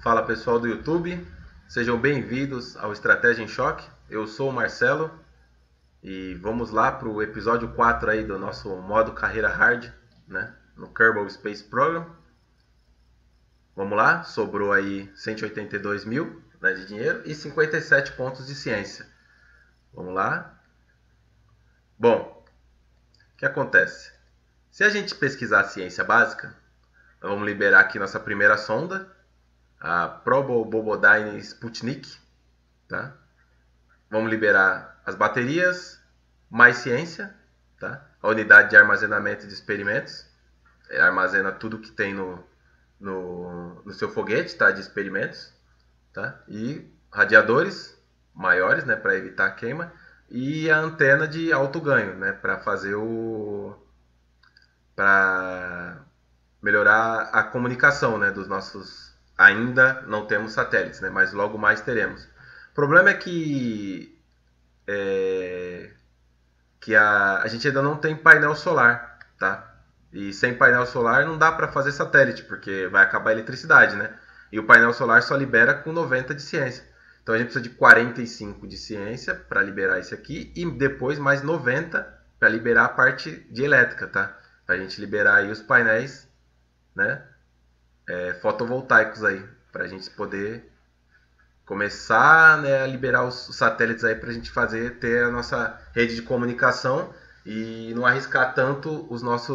Fala pessoal do YouTube, sejam bem-vindos ao Estratégia em Choque. Eu sou o Marcelo e vamos lá para o episódio 4 aí do nosso modo carreira hard, né, no Kerbal Space Program. Vamos lá, sobrou aí 182 mil, né, de dinheiro e 57 pontos de ciência. Vamos lá. Bom, o que acontece? Se a gente pesquisar a ciência básica, vamos liberar aqui nossa primeira sonda, a Probo Bobodyne Sputnik, tá? Vamos liberar as baterias, mais ciência, tá? A unidade de armazenamento de experimentos, armazena tudo que tem no seu foguete, tá? De experimentos, tá? E radiadores maiores, né? Para evitar a queima, e a antena de alto ganho, né? Para fazer para melhorar a comunicação, né, dos nossos. Ainda não temos satélites, né, mas logo mais teremos. O problema é que a gente ainda não tem painel solar, tá? E sem painel solar não dá para fazer satélite, porque vai acabar a eletricidade, né? E o painel solar só libera com 90 de ciência. Então a gente precisa de 45 de ciência para liberar esse aqui e depois mais 90 para liberar a parte de elétrica, tá? Para a gente liberar aí os painéis, né, fotovoltaicos aí, para a gente poder começar, né, a liberar os satélites aí para a gente ter a nossa rede de comunicação e não arriscar tanto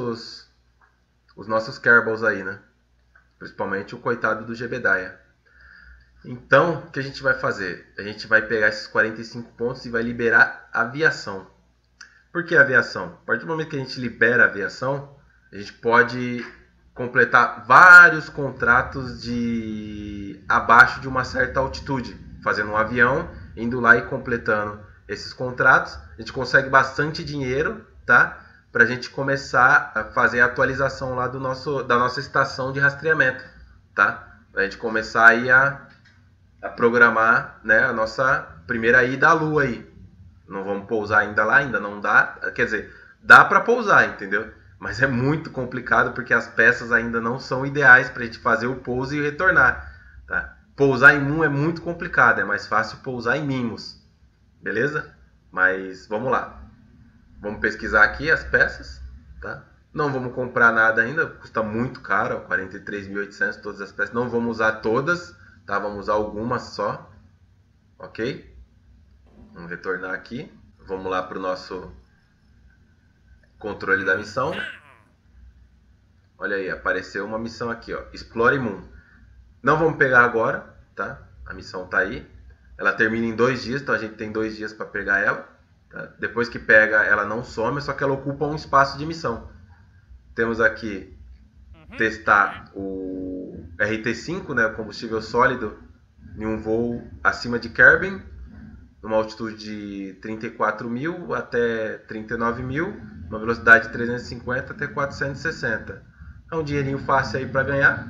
os nossos Kerbals aí, né? Principalmente o coitado do Jebediah. Então, o que a gente vai fazer? A gente vai pegar esses 45 pontos e vai liberar aviação. Por que aviação? A partir do momento que a gente libera a aviação, a gente pode completar vários contratos de abaixo de uma certa altitude, fazendo um avião, indo lá e completando esses contratos. A gente consegue bastante dinheiro, tá? Para a gente começar a fazer a atualização lá da nossa estação de rastreamento, tá? Para a gente começar aí a programar, né, a nossa primeira ida à Lua aí. Não vamos pousar ainda lá, ainda não dá. Quer dizer, dá para pousar, entendeu? Mas é muito complicado porque as peças ainda não são ideais para a gente fazer o pouso e retornar. Tá? Pousar em Moon é muito complicado, é mais fácil pousar em Mimos. Beleza? Mas vamos lá. Vamos pesquisar aqui as peças. Tá? Não vamos comprar nada ainda, custa muito caro, 43.800 todas as peças. Não vamos usar todas, tá? Vamos usar algumas só. Ok? Vamos retornar aqui. Vamos lá para o nosso controle da missão. Olha aí, apareceu uma missão aqui, ó, Explore Moon. Não vamos pegar agora, tá? A missão tá aí. Ela termina em 2 dias, então a gente tem 2 dias para pegar ela. Tá? Depois que pega, ela não some, só que ela ocupa um espaço de missão. Temos aqui testar o RT-5, né, o combustível sólido, em um voo acima de Kerbin, numa altitude de 34 mil até 39 mil, uma velocidade de 350 até 460. É um dinheirinho fácil aí para ganhar.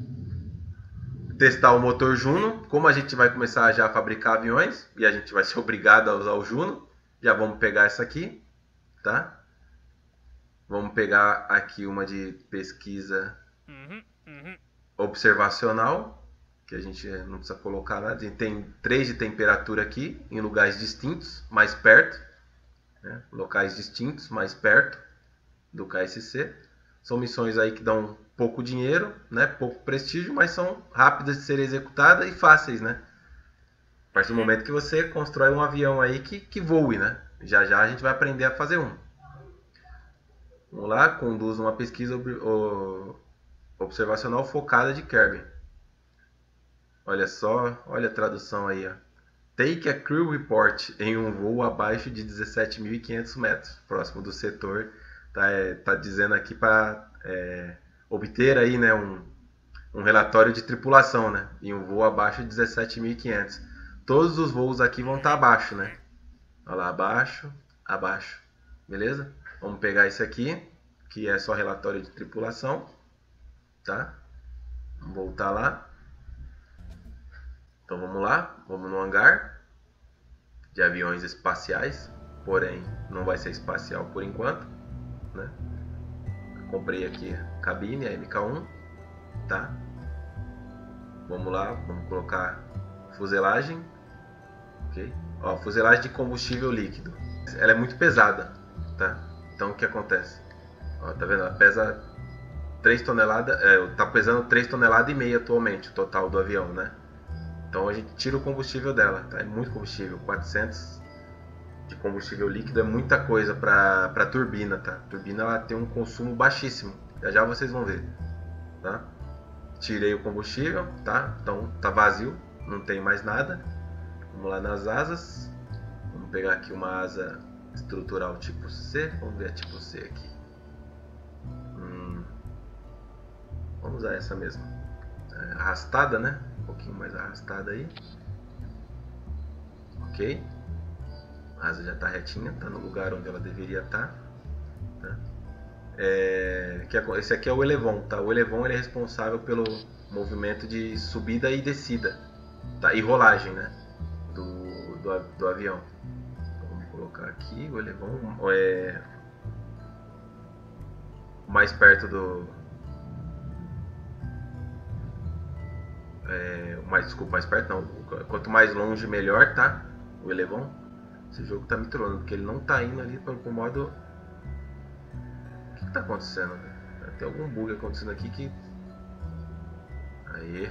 Testar o motor Juno, como a gente vai começar já a fabricar aviões e a gente vai ser obrigado a usar o Juno, já vamos pegar essa aqui, tá? Vamos pegar aqui uma de pesquisa observacional, que a gente não precisa colocar nada. A gente tem 3 de temperatura aqui, em lugares distintos, mais perto, né? Locais distintos, mais perto do KSC. São missões aí que dão pouco dinheiro, né? Pouco prestígio, mas são rápidas de serem executadas e fáceis, né? A partir do momento que você constrói um avião aí que voe, né? Já já a gente vai aprender a fazer um. Vamos lá, conduz uma pesquisa observacional focada de Kerbin. Olha só, olha a tradução aí, ó. Take a crew report em um voo abaixo de 17.500 metros, próximo do setor. Tá dizendo aqui para obter aí, né, um relatório de tripulação, né, em um voo abaixo de 17.500. Todos os voos aqui vão estar abaixo, né? Olha lá, abaixo, abaixo. Beleza? Vamos pegar esse aqui, que é só relatório de tripulação, tá? Vamos voltar lá. Então vamos lá, vamos no hangar de aviões espaciais, porém não vai ser espacial por enquanto, né? Comprei aqui a cabine, a MK1, tá? Vamos lá, vamos colocar fuselagem. Ok? Ó, fuselagem de combustível líquido. Ela é muito pesada, tá? Então o que acontece? Ó, tá vendo? Ela pesa 3 toneladas, tá pesando 3,5 toneladas atualmente o total do avião, né? Então a gente tira o combustível dela, tá? É muito combustível, 400 de combustível líquido é muita coisa para a turbina, tá? A turbina ela tem um consumo baixíssimo, já já vocês vão ver, tá? Tirei o combustível, tá? Então tá vazio, não tem mais nada. Vamos lá nas asas, vamos pegar aqui uma asa estrutural tipo C, vamos ver a tipo C aqui. Vamos usar essa mesmo, arrastada, né? Um pouquinho mais arrastada aí. Ok, a asa já está retinha, está no lugar onde ela deveria estar. Tá? Esse aqui é o elevon, tá? O elevon ele é responsável pelo movimento de subida e descida, tá? E rolagem, né? Do avião. Então, vamos colocar aqui o elevon mais perto do mais perto não, quanto mais longe melhor, tá? O elevon. Esse jogo tá me trollando, porque ele não tá indo ali pro modo... O que tá acontecendo? Tem algum bug acontecendo aqui que... Aí.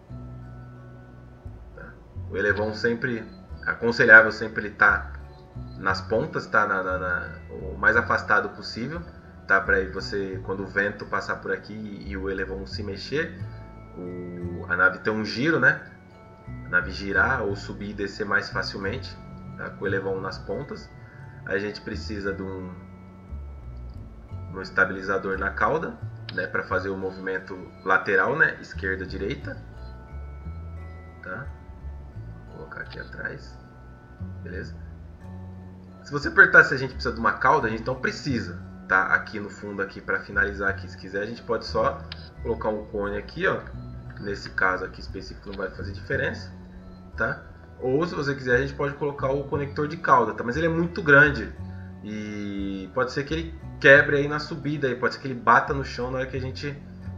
Tá. O elevon sempre... Aconselhável sempre ele tá nas pontas, tá? O mais afastado possível, tá? Pra aí você, quando o vento passar por aqui e o elevon se mexer, a nave ter um giro, né? A nave girar ou subir e descer mais facilmente, tá? Com o elevon nas pontas. Aí a gente precisa de um estabilizador na cauda, né? Para fazer o movimento lateral, né? Esquerda, direita, tá? Vou colocar aqui atrás, beleza? Se você perguntar se a gente precisa de uma cauda, a gente não precisa, tá? Aqui no fundo aqui para finalizar aqui, se quiser a gente pode só colocar um cone aqui, ó. Nesse caso aqui específico não vai fazer diferença, tá? Ou se você quiser a gente pode colocar o conector de cauda, tá? Mas ele é muito grande e pode ser que ele quebre aí na subida, aí pode ser que ele bata no chão na hora que a gente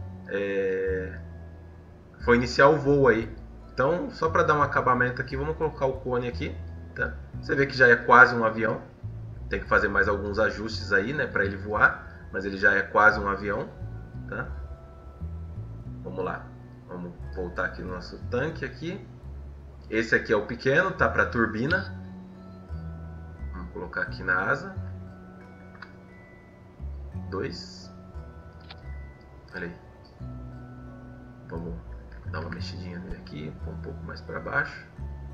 for iniciar o voo aí. Então, só para dar um acabamento aqui, vamos colocar o cone aqui, tá? Você vê que já é quase um avião. Tem que fazer mais alguns ajustes aí, né, para ele voar, mas ele já é quase um avião, tá? Vamos lá. Vamos voltar aqui no nosso tanque aqui. Esse aqui é o pequeno, tá? Para turbina. Vamos colocar aqui na asa. 2. Olha aí. Vamos dar uma mexidinha nele aqui, pôr um pouco mais para baixo.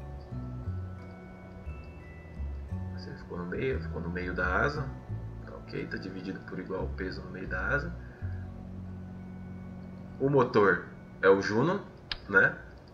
Você ficou no meio da asa. Tá ok, tá dividido por igual o peso no meio da asa. O motor é o Juno, né?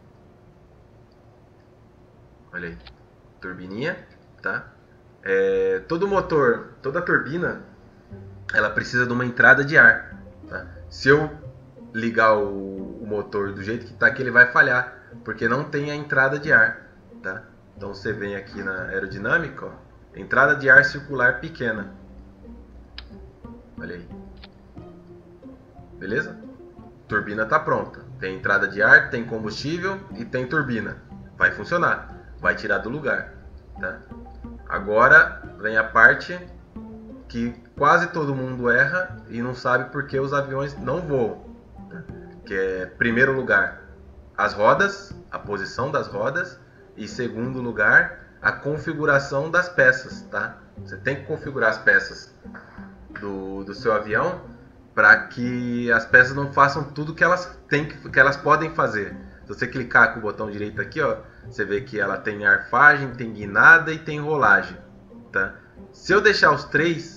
Olha aí, turbininha, tá? Todo motor, toda turbina, ela precisa de uma entrada de ar, tá? Se eu ligar o motor do jeito que está aqui, ele vai falhar, porque não tem a entrada de ar, tá? Então você vem aqui na aerodinâmica, ó, entrada de ar circular pequena. Olha aí. Beleza? Turbina está pronta. Tem entrada de ar, tem combustível e tem turbina. Vai funcionar. Vai tirar do lugar, tá? Agora vem a parte que quase todo mundo erra e não sabe porque os aviões não voam, tá? Que é, primeiro lugar, as rodas, a posição das rodas, e segundo lugar, a configuração das peças, tá? Você tem que configurar as peças do seu avião para que as peças não façam tudo que elas podem fazer. Se você clicar com o botão direito aqui, ó, você vê que ela tem arfagem, tem guinada e tem rolagem, tá? Se eu deixar os três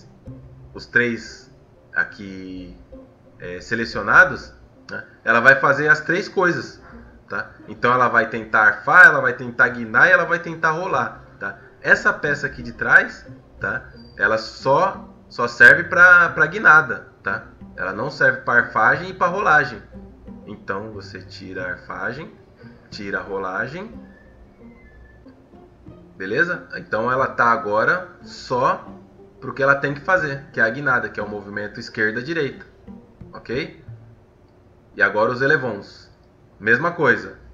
aqui selecionados, né, ela vai fazer as três coisas, tá? Então ela vai tentar arfar, ela vai tentar guinar e ela vai tentar rolar, tá? Essa peça aqui de trás, tá? Ela só serve para guinada, tá? Ela não serve para arfagem e para rolagem. Então você tira a arfagem, tira a rolagem, beleza? Então ela tá agora só para o que ela tem que fazer, que é a guinada, que é o movimento esquerda-direita, ok? E agora os elevons, mesma coisa.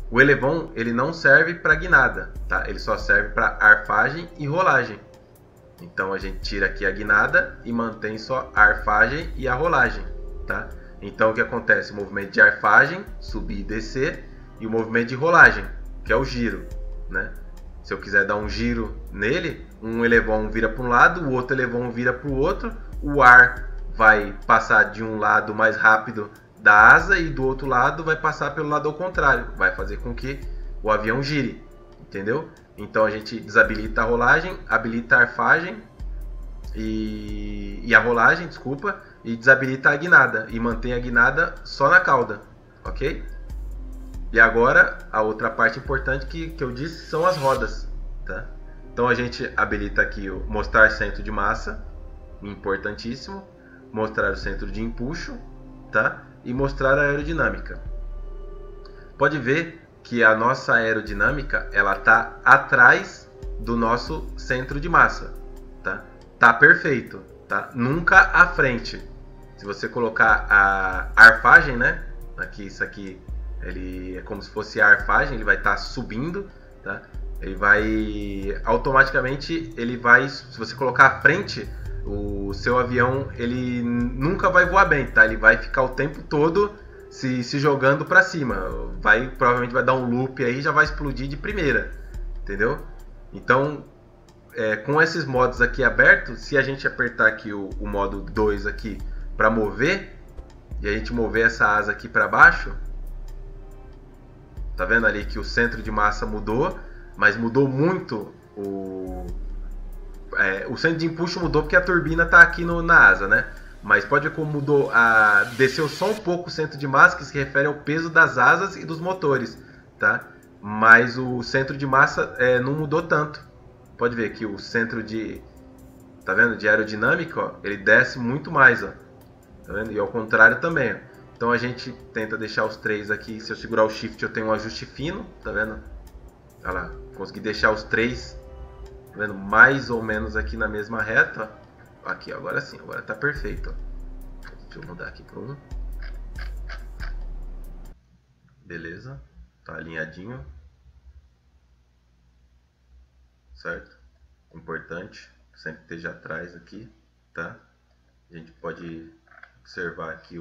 O elevon ele não serve para guinada, tá? Ele só serve para arfagem e rolagem. Então a gente tira aqui a guinada e mantém só a arfagem e a rolagem, tá? Então o que acontece? O movimento de arfagem, subir e descer, e o movimento de rolagem, que é o giro, né? Se eu quiser dar um giro nele, um elevon vira para um lado, o outro elevon vira para o outro, o ar vai passar de um lado mais rápido da asa e do outro lado vai passar pelo lado ao contrário, vai fazer com que o avião gire, entendeu? Então a gente desabilita a rolagem, habilita a arfagem e a rolagem, desculpa, e desabilita a guinada e mantém a guinada só na cauda, ok? E agora a outra parte importante que eu disse são as rodas, tá? Então a gente habilita aqui o mostrar centro de massa, importantíssimo, mostrar o centro de empuxo, tá? E mostrar a aerodinâmica. Pode ver que a nossa aerodinâmica ela tá atrás do nosso centro de massa, tá? Tá perfeito, tá? Nunca à frente. Se você colocar a arfagem, né? Aqui, isso aqui, ele é como se fosse a arfagem, ele vai estar subindo, tá? Ele vai automaticamente, ele vai, se você colocar à frente, o seu avião ele nunca vai voar bem, tá? Ele vai ficar o tempo todo se jogando para cima. Provavelmente vai dar um loop aí, já vai explodir de primeira, entendeu? Então, com esses modos aqui abertos, se a gente apertar aqui o modo 2 aqui para mover, e a gente mover essa asa aqui para baixo, tá vendo ali que o centro de massa mudou, mas mudou muito o centro de empuxo mudou porque a turbina está aqui na asa, né? Mas pode ver como mudou, desceu só um pouco o centro de massa, que se refere ao peso das asas e dos motores, tá? Mas o centro de massa não mudou tanto. Pode ver que o centro tá vendo? De aerodinâmica, ó, ele desce muito mais, ó. Tá vendo? E ao contrário também, ó. Então a gente tenta deixar os três aqui. Se eu segurar o Shift, eu tenho um ajuste fino, tá vendo? Olha lá, consegui deixar os três, tá vendo? Mais ou menos aqui na mesma reta, ó. Aqui, agora sim, agora tá perfeito, ó. Deixa eu mudar aqui para 1. Beleza, tá alinhadinho, certo? Importante, sempre esteja atrás aqui, tá? A gente pode observar aqui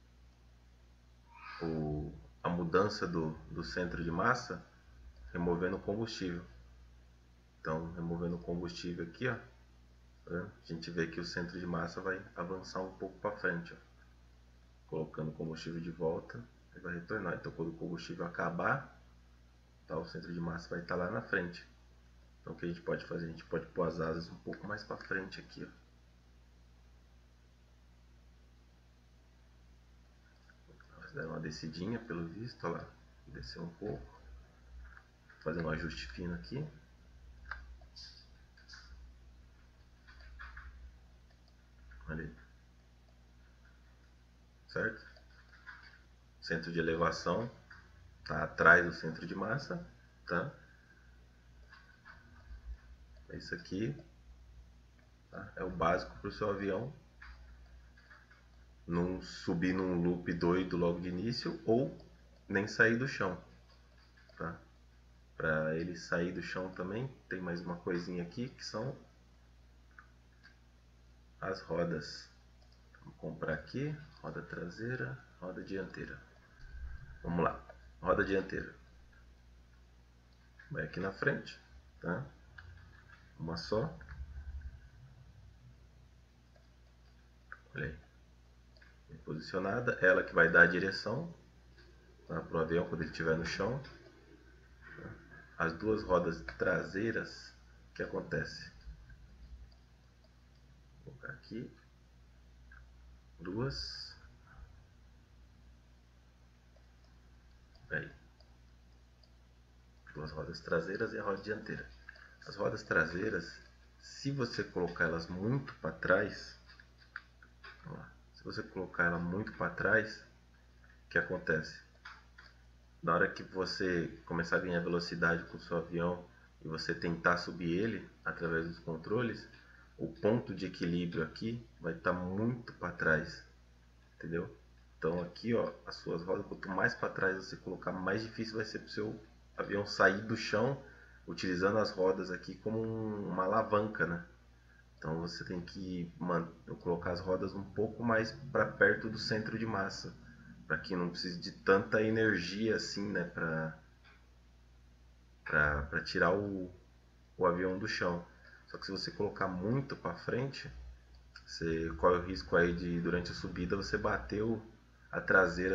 a mudança do centro de massa removendo o combustível. Então, removendo o combustível aqui, ó, a gente vê que o centro de massa vai avançar um pouco para frente, ó. Colocando o combustível de volta, ele vai retornar. Então, quando o combustível acabar, tá, o centro de massa vai estar lá na frente. Então, o que a gente pode fazer? A gente pode pôr as asas um pouco mais para frente aqui, ó. Dar uma descidinha, pelo visto, olha lá, descer um pouco, fazer um ajuste fino aqui. Olha aí. Certo? Centro de elevação está atrás do centro de massa, tá? É isso aqui, tá? É o básico para o seu avião não subir num loop doido logo de início ou nem sair do chão, tá? Para ele sair do chão também tem mais uma coisinha aqui que são as rodas. Vou comprar aqui, roda traseira, roda dianteira. Vamos lá, roda dianteira. Vai aqui na frente, tá? Uma só. Olha aí. Bem posicionada, ela que vai dar a direção, tá, para o avião quando ele estiver no chão. As duas rodas traseiras, o que acontece? Vou colocar aqui. Duas. Aí. Duas rodas traseiras e a roda dianteira. As rodas traseiras, se você colocar elas muito para trás, se você colocar ela muito para trás, o que acontece? Na hora que você começar a ganhar velocidade com o seu avião e você tentar subir ele através dos controles, o ponto de equilíbrio aqui vai estar muito para trás, entendeu? Então aqui, ó, as suas rodas, quanto mais para trás você colocar, mais difícil vai ser para o seu avião sair do chão, utilizando as rodas aqui como uma alavanca, né? Então você tem que colocar as rodas um pouco mais para perto do centro de massa, para que não precise de tanta energia assim, né, para tirar o avião do chão. Só que se você colocar muito para frente, você corre o risco aí de durante a subida você bater a traseira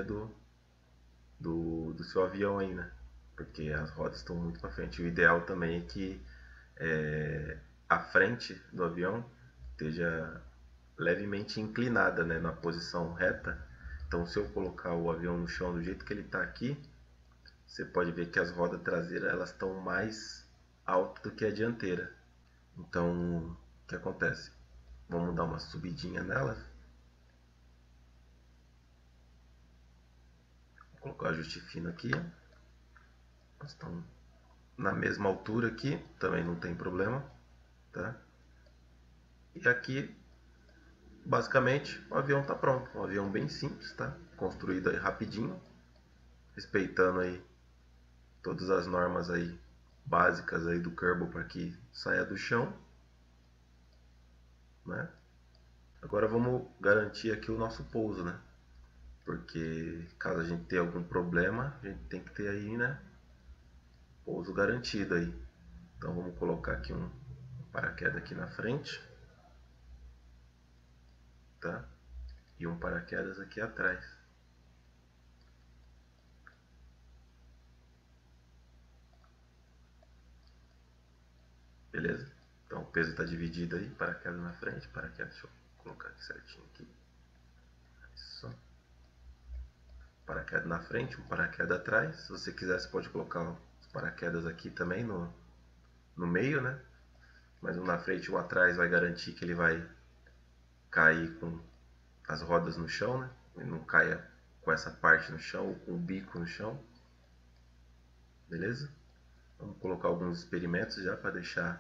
do seu avião aí, né? Porque as rodas estão muito para frente. O ideal também é que a frente do avião esteja levemente inclinada, né, na posição reta. Então, se eu colocar o avião no chão do jeito que ele está aqui, você pode ver que as rodas traseiras elas estão mais altas do que a dianteira. Então, o que acontece? Vamos dar uma subidinha nelas. Vou colocar o ajuste fino aqui. Elas estão na mesma altura aqui, também não tem problema, tá? E aqui, basicamente, o avião está pronto. Um avião bem simples, tá? Construído aí rapidinho, respeitando aí todas as normas aí básicas aí do Kerbal para que saia do chão, né? Agora vamos garantir aqui o nosso pouso, né? Porque caso a gente tenha algum problema, a gente tem que ter aí, né, pouso garantido aí. Então vamos colocar aqui um paraquedas aqui na frente, tá? E um paraquedas aqui atrás. Beleza? Então o peso está dividido aí, paraquedas na frente, paraquedas, deixa eu colocar aqui certinho aqui. Isso. Paraquedas na frente, um paraquedas atrás. Se você quiser, você pode colocar os paraquedas aqui também no meio, né? Mas um na frente e um atrás vai garantir que ele vai cair com as rodas no chão, né? Ele não caia com essa parte no chão ou com o bico no chão. Beleza? Vamos colocar alguns experimentos já para deixar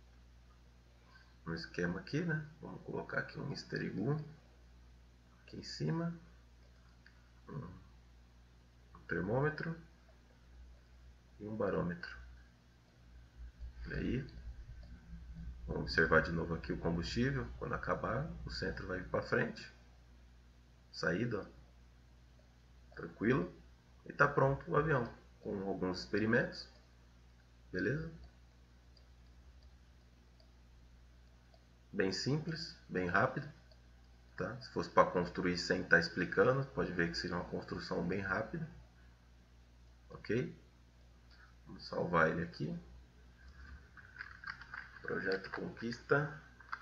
no esquema aqui, né? Vamos colocar aqui um Mr. Igloo aqui em cima, um termômetro e um barômetro. E aí, vamos observar de novo aqui o combustível. Quando acabar, o centro vai vir para frente. Saída, ó, tranquilo. E está pronto o avião com alguns experimentos. Beleza? Bem simples, bem rápido. Tá? Se fosse para construir sem estar explicando, pode ver que seria uma construção bem rápida. Ok? Vamos salvar ele aqui. Projeto Conquista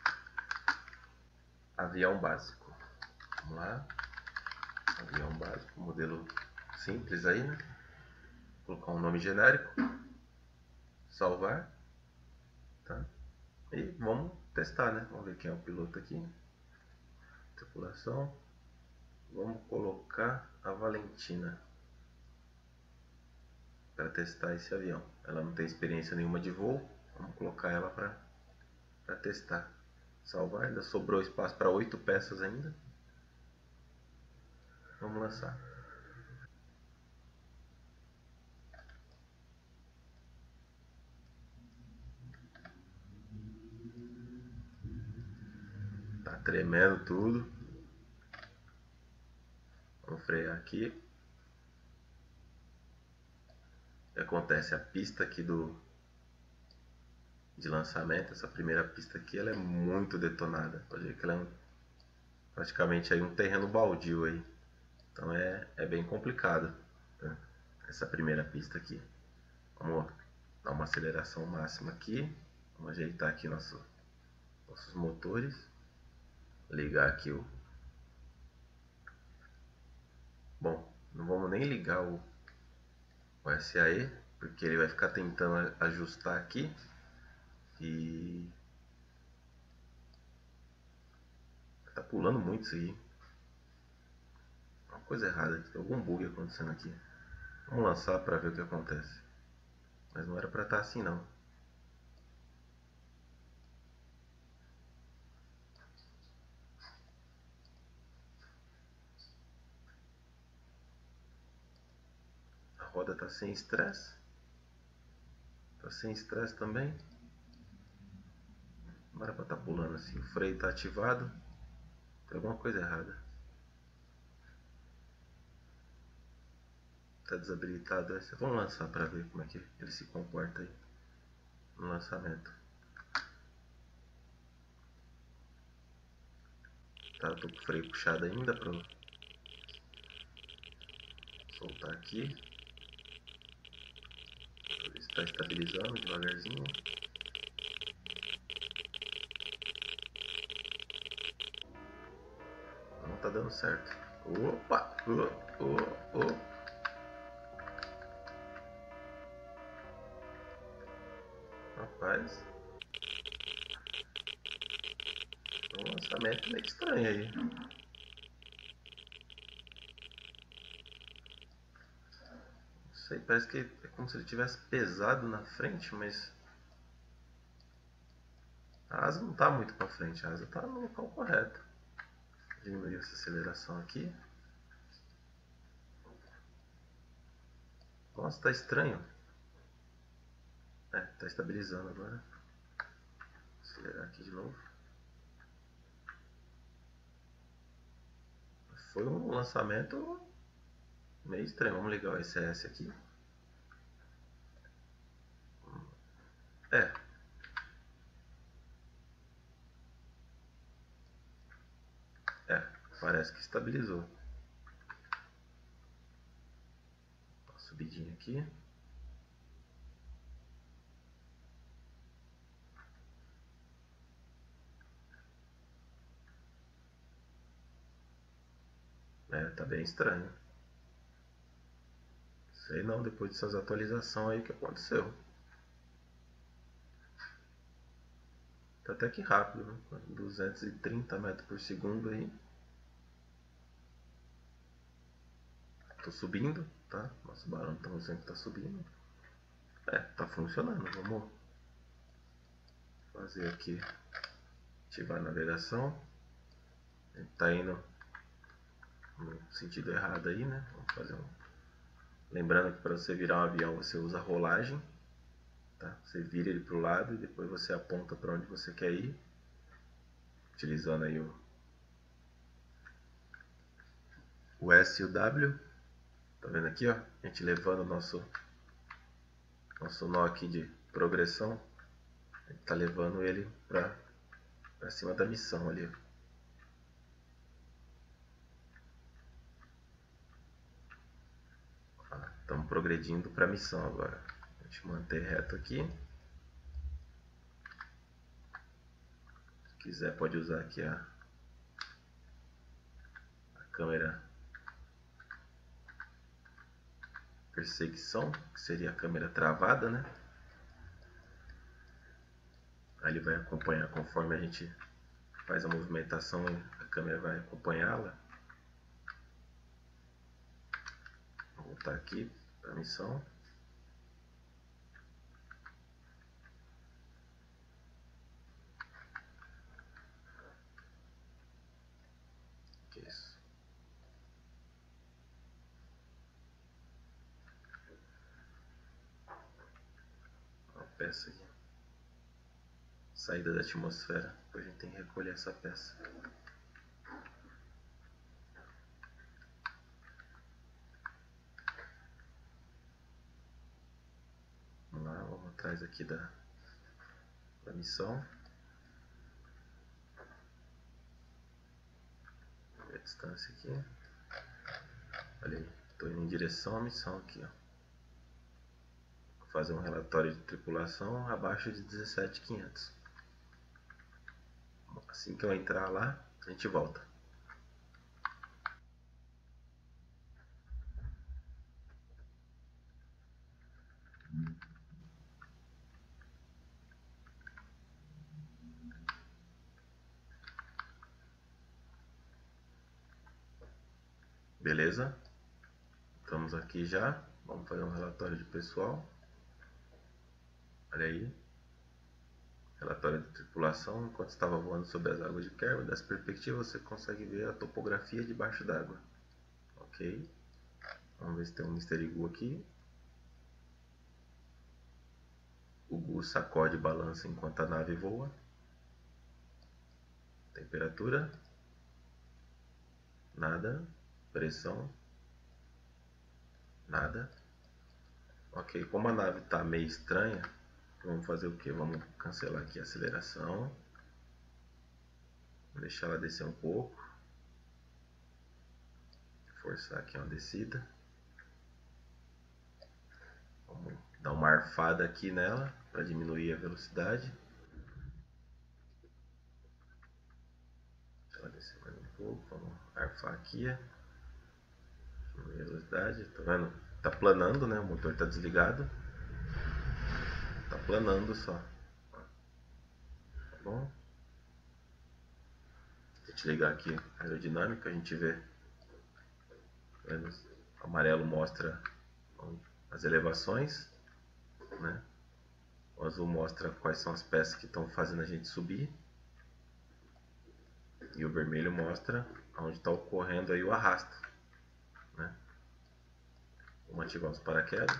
Avião Básico. Vamos lá. Avião básico, modelo simples aí, né? Vou colocar um nome genérico. Salvar. Tá? E vamos testar, né? Vamos ver quem é o piloto aqui. Tripulação. Vamos colocar a Valentina para testar esse avião. Ela não tem experiência nenhuma de voo. Vamos colocar ela para testar. Salvar. Ainda sobrou espaço para 8 peças ainda. Vamos lançar. Tá tremendo tudo. Vamos frear aqui. O que acontece? A pista aqui de lançamento, essa primeira pista aqui, ela é muito detonada. Pode ver que ela é praticamente aí um terreno baldio aí. Então é bem complicado, né? Essa primeira pista aqui. Vamos dar uma aceleração máxima aqui. Vamos ajeitar aqui nossos motores. Ligar aqui o... Bom, não vamos nem ligar o SAE, porque ele vai ficar tentando ajustar aqui. E... tá pulando muito isso aí. Uma coisa errada, tem algum bug acontecendo aqui. Vamos lançar para ver o que acontece. Mas não era para estar assim não. roda está sem estresse. Está sem estresse também. Não era para estar pulando assim. O freio está ativado. Tem alguma coisa errada. Está desabilitado esse. Vamos lançar para ver como é que ele se comporta aí no lançamento. Tá, tô com o freio puxado ainda para soltar aqui. Ver se está estabilizando devagarzinho. Não tá dando certo. Opa! Rapaz. Um lançamento meio estranho aí. Não sei, parece que é como se ele tivesse pesado na frente, mas a asa não está muito para frente, a asa está no local correto. Diminuir essa aceleração aqui. Nossa, está estranho. Está estabilizando agora. Vou acelerar aqui de novo. Foi um lançamento meio estranho. Vamos ligar o ECS aqui. Parece que estabilizou. Uma subidinha aqui. Tá bem estranho. Sei não, depois dessas atualizações aí, o que aconteceu. Tá até que rápido, né? 230 metros por segundo aí. Tô subindo, tá? Nosso barão sempre tá subindo. Tá funcionando. Vamos fazer aqui. Ativar a navegação. Ele tá indo no sentido errado aí, né? Vamos fazer um... Lembrando que para você virar um avião você usa rolagem. Tá? Você vira ele para o lado e depois você aponta para onde você quer ir. Utilizando aí o S e o W. Tá vendo aqui, ó? A gente levando o nosso nó aqui de progressão. A gente tá levando ele para cima da missão ali. Estamos progredindo para a missão agora. A gente manter reto aqui. Se quiser pode usar aqui a câmera perseguição, que seria a câmera travada, né? Aí ele vai acompanhar conforme a gente faz a movimentação, a câmera vai acompanhá-la. Vou voltar aqui para a missão. Que é isso? Uma peça aqui. Saída da atmosfera. Depois a gente tem que recolher essa peça. Vamos lá, vamos atrás aqui da missão. Ver a distância aqui. Olha aí, estou indo em direção à missão aqui, ó. Vou fazer um relatório de tripulação abaixo de 17.500. Assim que eu entrar lá, a gente volta. Beleza? Estamos aqui já. Vamos fazer um relatório de pessoal. Olha aí. Relatório de tripulação. Enquanto estava voando sobre as águas de Kerma, dessa perspectiva você consegue ver a topografia debaixo d'água. Ok. Vamos ver se tem um Mr. Igu aqui. O Gu sacode e balança enquanto a nave voa. Temperatura. Nada. Pressão. Nada. Ok, como a nave está meio estranha, vamos fazer o que? Vamos cancelar aqui a aceleração. Vou deixar ela descer um pouco. Forçar aqui uma descida. Vamos dar uma arfada aqui nela para diminuir a velocidade. Deixa ela descer mais um pouco. Vamos arfar aqui. Diminuir a velocidade. Tá vendo? Tá planando, né? O motor tá desligado. Tá planando só. Tá bom? Deixa eu ligar aqui a aerodinâmica. A gente vê. O amarelo mostra as elevações, né? O azul mostra quais são as peças que estão fazendo a gente subir. E o vermelho mostra onde está ocorrendo aí o arrasto, né? Vamos ativar os paraquedas.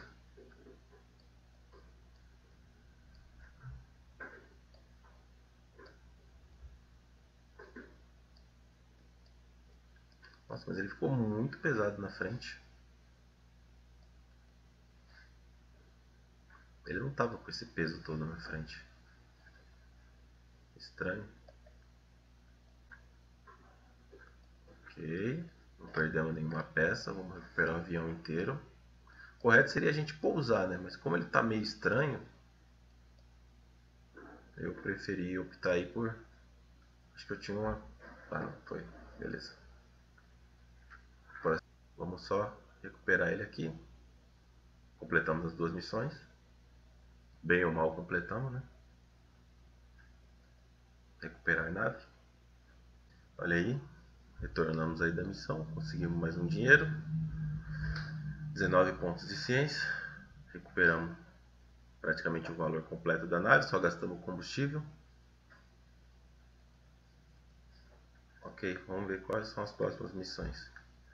Nossa, mas ele ficou muito pesado na frente. Ele não estava com esse peso todo na frente. Estranho. Ok. Não perdemos nenhuma peça. Vamos recuperar o avião inteiro. O correto seria a gente pousar, né? Mas como ele está meio estranho, eu preferi optar aí por... Acho que eu tinha uma... Ah, não, foi. Beleza. Vamos só recuperar ele aqui. Completamos as duas missões. Bem ou mal completamos, né? Recuperar a nave. Olha aí. Retornamos aí da missão. Conseguimos mais um dinheiro. 19 pontos de ciência. Recuperamos praticamente o valor completo da nave. Só gastamos combustível. Ok, vamos ver quais são as próximas missões.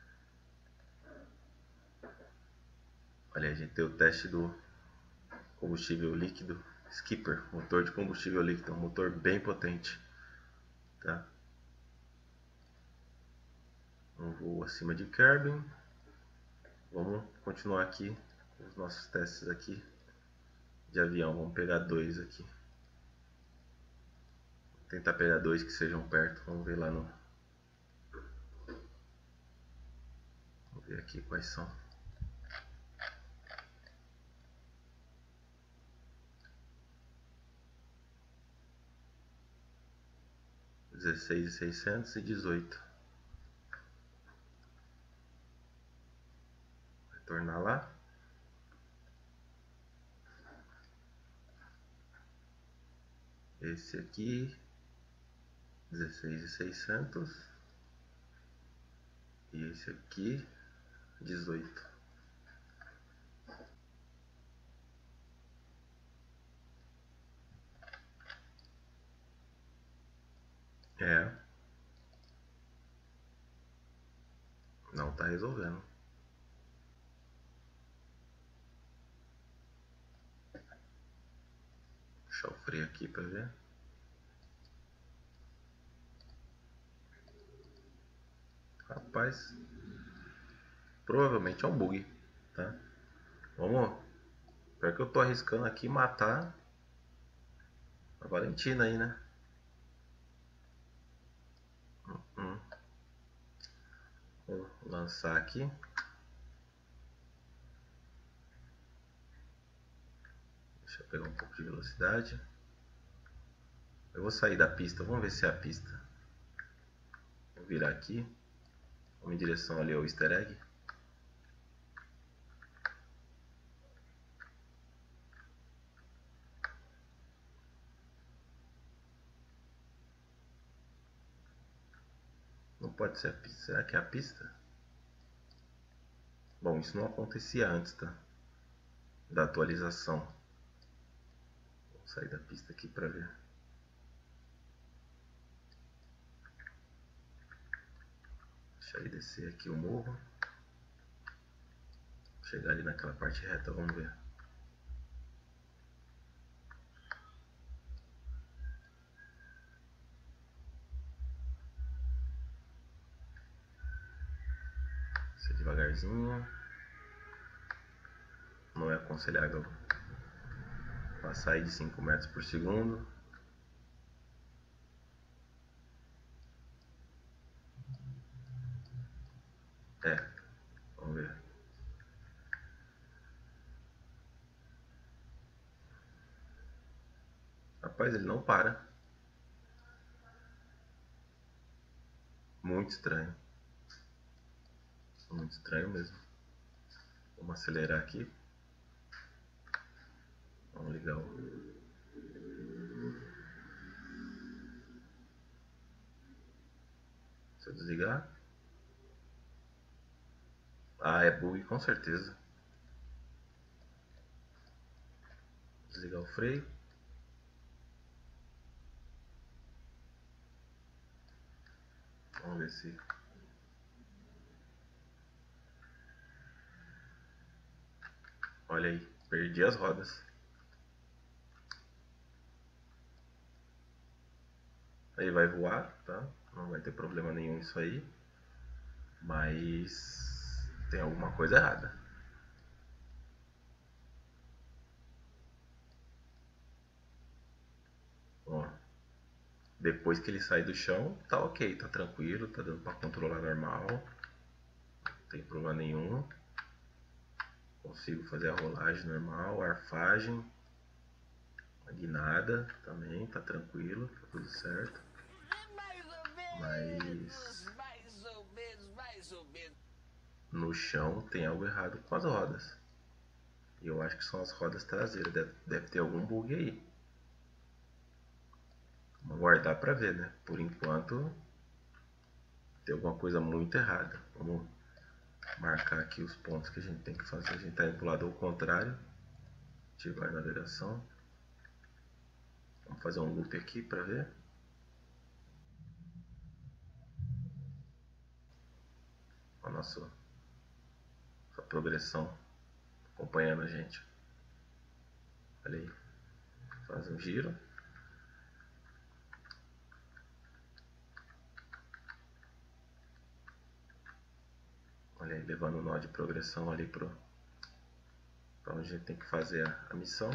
Olha, a gente tem o teste do combustível líquido Skipper, motor de combustível líquido, um motor bem potente, tá? Um voo acima de Kerbin. Vamos continuar aqui com os nossos testes aqui de avião. Vamos pegar dois aqui. Vou tentar pegar dois que sejam perto. Vamos ver lá no... Vamos ver aqui quais são. $16.600 e 18. Retornar lá. Esse aqui 16.600 e esse aqui 18. É, não tá resolvendo. Deixa eu freio aqui para ver. Rapaz, provavelmente é um bug, tá? Vamos, pior que eu tô arriscando aqui matar a Valentina aí, né? Vou lançar aqui. Deixa eu pegar um pouco de velocidade. Eu vou sair da pista, vamos ver se é a pista. Vou virar aqui. Vamos em direção ali ao easter egg. Não pode ser a pista. Será que é a pista? Bom, isso não acontecia antes, tá? Da atualização. Vou sair da pista aqui para ver. Deixa eu descer aqui o morro. Chegar ali naquela parte reta, vamos ver. devagarzinho. Não é aconselhável passar aí de 5 metros por segundo. Vamos ver. Rapaz, ele não para. Muito estranho. Muito estranho mesmo. Vamos acelerar aqui. Vamos ligar o... Se eu desligar... Ah, é bug com certeza. Desligar o freio. Vamos ver se... Olha aí, perdi as rodas. Aí vai voar, tá? Não vai ter problema nenhum isso aí. Mas tem alguma coisa errada. Ó, depois que ele sai do chão, tá ok, tá tranquilo, tá dando para controlar normal. Não tem problema nenhum. Consigo fazer a rolagem normal, arfagem. A guinada também, tá tranquilo, tá tudo certo. Mas no chão tem algo errado com as rodas. E eu acho que são as rodas traseiras. Deve ter algum bug aí. Vamos aguardar pra ver, né? Por enquanto tem alguma coisa muito errada. Vamos marcar aqui os pontos que a gente tem que fazer. A gente tá indo pro lado ao contrário. Ativar a navegação. Vamos fazer um loop aqui pra ver. A nossa progressão acompanhando a gente. Olha aí. Faz um giro. Olha aí, levando o nó de progressão ali para onde a gente tem que fazer a missão.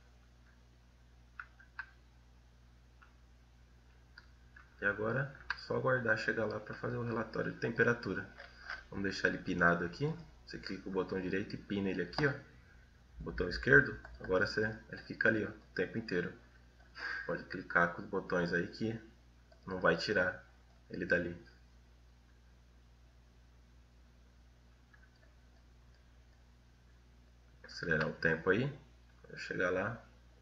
E agora só aguardar chegar lá para fazer o relatório de temperatura. Vamos deixar ele pinado aqui. Você clica o botão direito e pina ele aqui, ó. Botão esquerdo. Agora ele fica ali, ó, o tempo inteiro. Pode clicar com os botões aí que não vai tirar ele dali. Acelerar o tempo aí. Quando chegar lá,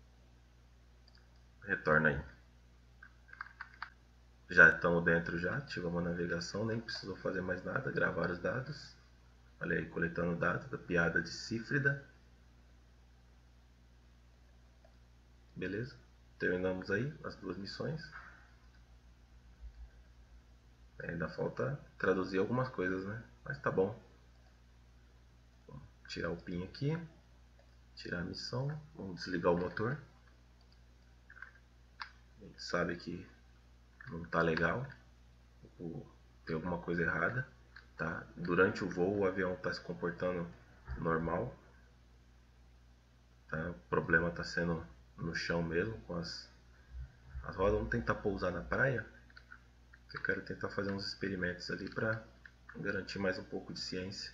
retorna aí. Já estamos dentro já, ativamos a navegação, nem precisou fazer mais nada, gravar os dados. Olha aí, coletando dados da piada de Sífrida. Beleza? Terminamos aí as 2 missões. Ainda falta traduzir algumas coisas, né? Mas tá bom. Vamos tirar o pin aqui. Tirar a missão. Vamos desligar o motor. A gente sabe que não tá legal. Tem alguma coisa errada. Tá? Durante o voo o avião está se comportando normal. Tá? O problema está sendo no chão mesmo, com as rodas. Vamos tentar pousar na praia. Eu quero tentar fazer uns experimentos ali para garantir mais um pouco de ciência.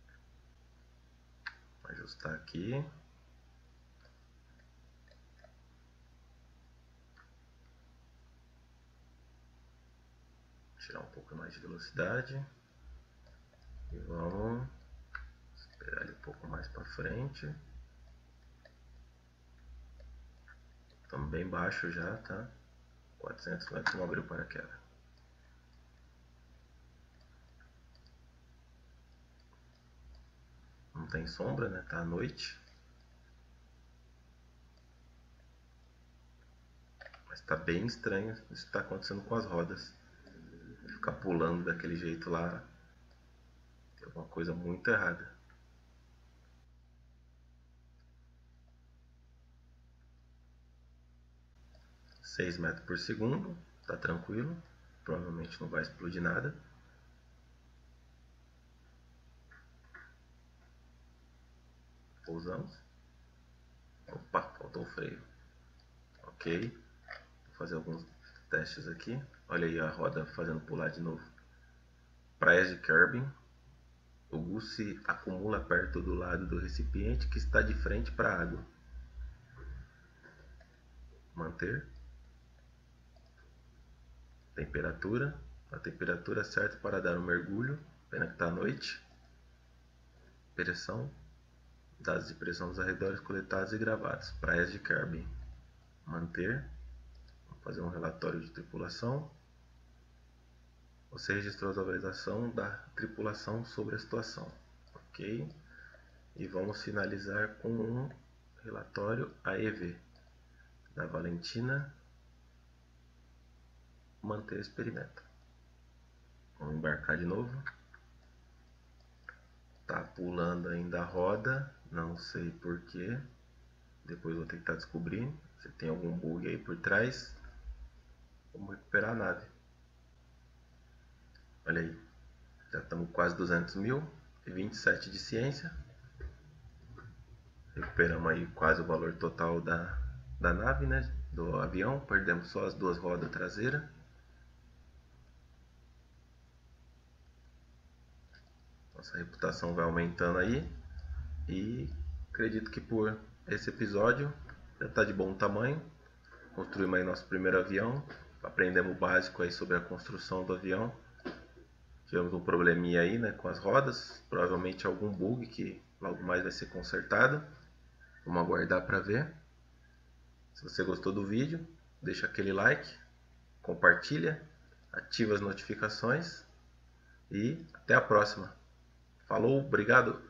Ajustar aqui. Tirar um pouco mais de velocidade. E vamos esperar ele um pouco mais para frente. Estamos bem baixo já, tá? 400 metros, vamos abrir o paraquedas. Não tem sombra, né? Tá à noite. Mas tá bem estranho isso que está acontecendo com as rodas. Ficar pulando daquele jeito lá. Tem alguma coisa muito errada. 6 metros por segundo. Tá tranquilo. Provavelmente não vai explodir nada. Pousamos. Opa, faltou o freio. Ok. Vou fazer alguns testes aqui. Olha aí a roda fazendo pular de novo. Praias de Kerbin. O gus se acumula perto do lado do recipiente que está de frente para a água. Manter. Temperatura. A temperatura certa para dar um mergulho. Pena que está à noite. Pressão. Dados de pressão dos arredores coletados e gravados. Praias de Kerbin. Manter. Vou fazer um relatório de tripulação. Você registrou a avaliação da tripulação sobre a situação. Ok. E vamos finalizar com um relatório AEV da Valentina. Manter experimento. Vamos embarcar de novo. Tá pulando ainda a roda. Não sei porquê. Depois vou tentar descobrir se tem algum bug aí por trás. Vamos recuperar a nave. Olha aí. Já estamos quase 200 mil. E 27 de ciência. Recuperamos aí quase o valor total da nave, né? Do avião. Perdemos só as duas rodas traseiras. Nossa reputação vai aumentando aí. E acredito que por esse episódio já está de bom tamanho. Construímos aí nosso primeiro avião. Aprendemos o básico aí sobre a construção do avião. Tivemos um probleminha aí, né, com as rodas. Provavelmente algum bug que logo mais vai ser consertado. Vamos aguardar para ver. Se você gostou do vídeo, deixa aquele like, compartilha, ativa as notificações e até a próxima. Falou, obrigado!